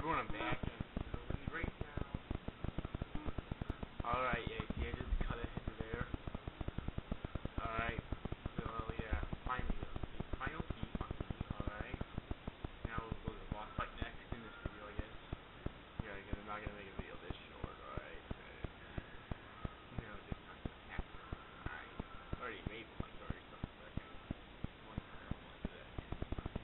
everyone, I'm back and filming right now. Alright, yeah, see, I just cut ahead to there. Alright, so yeah, finally, the final piece on me, alright. Now we'll go to the boss fight next in this video, I guess. Yeah, I'm not gonna make a video this short, alright. No, just not gonna happen. Alright, already made one, like 30 something seconds. One second, I'll do that again.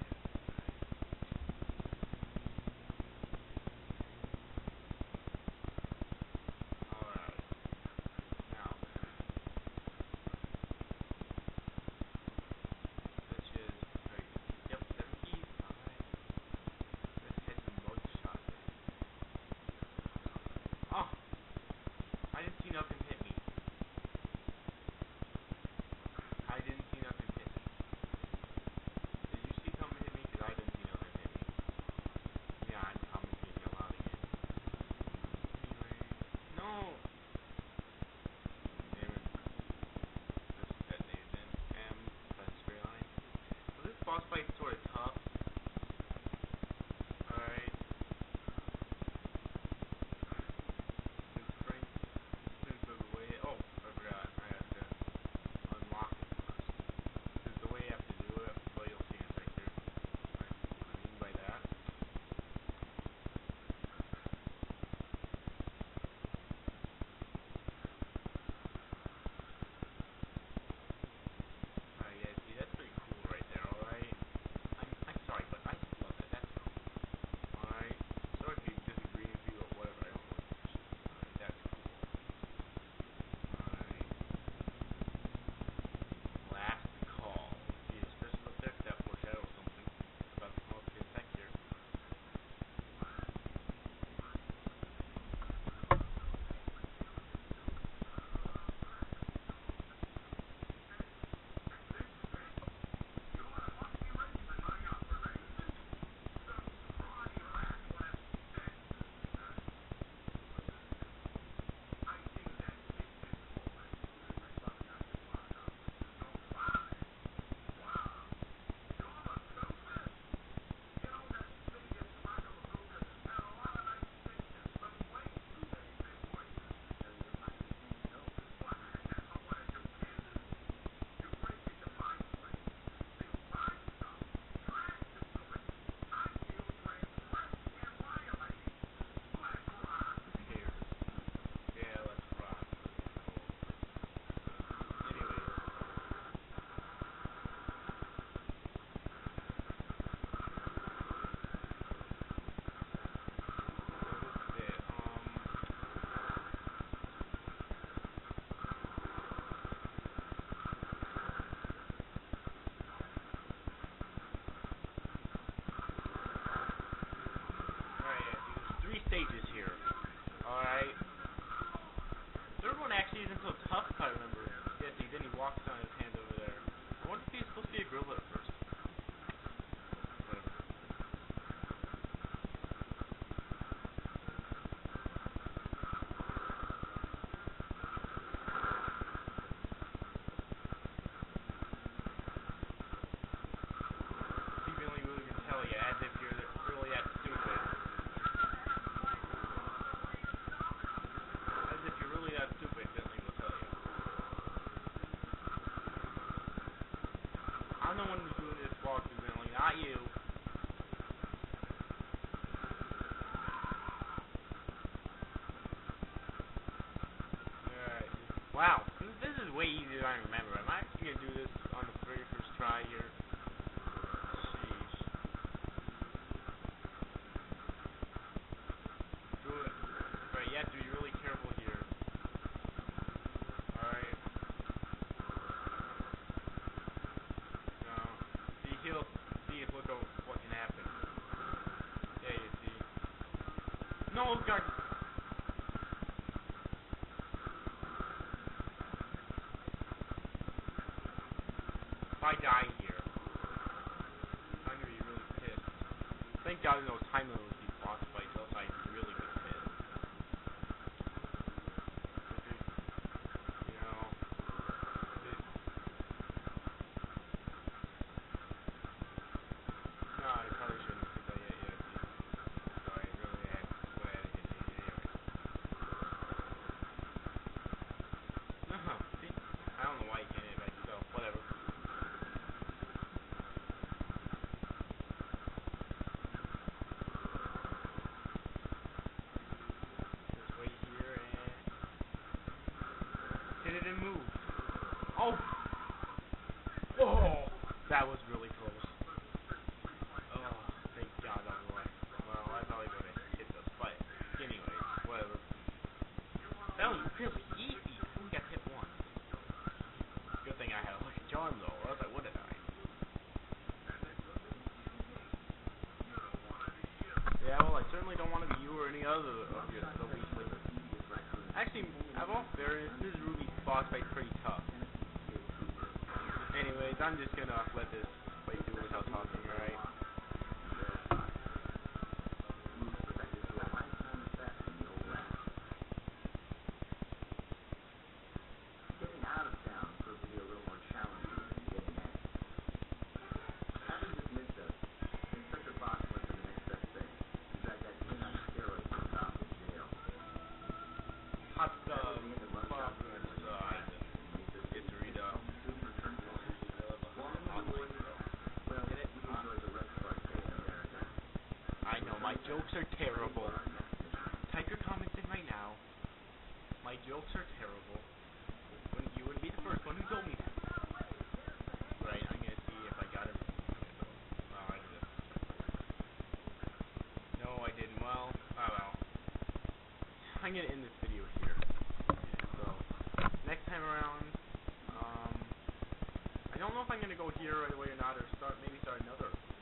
Oh! I didn't see nothing hit me. I didn't see nothing hit me. Did you see something hit me? Because I didn't see nothing hit me. Yeah, I'm commentating a lot again. Anyway. No! Damn it. Just detonated then. By the spray line. Well, this boss fight's sort of tough. Alright. Stages here. Alright. Third one actually isn't so tough if I remember. Yeah, see, then he walks on his hands over there. I wonder if he's supposed to be a gorilla at first. Whatever. Stephen Lee will even tell you as if you're really that stupid. If you're really that stupid, Bentley will tell you. I'm the one who's doing this walkthrough, Bentley, not you. Alright. Wow, this is way easier than I remember. Am I actually gonna do this on the very first try here? Sheesh. Do it. Alright, you have to be really careful here. Alright. No. See, he'll see if look what can happen. Yeah, you see. No, God. If I die here, I'm gonna be really pissed. Thank God there's no time limit with these boss fights, else I'd really be pissed. You know. No, I probably shouldn't have said that yet. Sorry, really. That was really close. Oh, thank God that was one. Well, I thought I was gonna hit this, but anyways, whatever. That was really easy. I only got hit once. Good thing I had a lucky charm though, or else I would have died. Yeah, well, I certainly don't want to be you or any other of your the weaklings. Actually, of all fairness, this Ruby boss fight's pretty tough. Anyways, I'm just gonna let this fight through without talking, alright? Hot dog, side, it's Rita. I know, my jokes are terrible. Type your comments in right now. My jokes are terrible. You wouldn't be the first one who told me that. Right, I'm gonna see if I got it. Oh, I did. No, I didn't. Well, oh well. I'm gonna end this video here. So, next time around, I don't know if I'm gonna go here right away or not, or maybe start another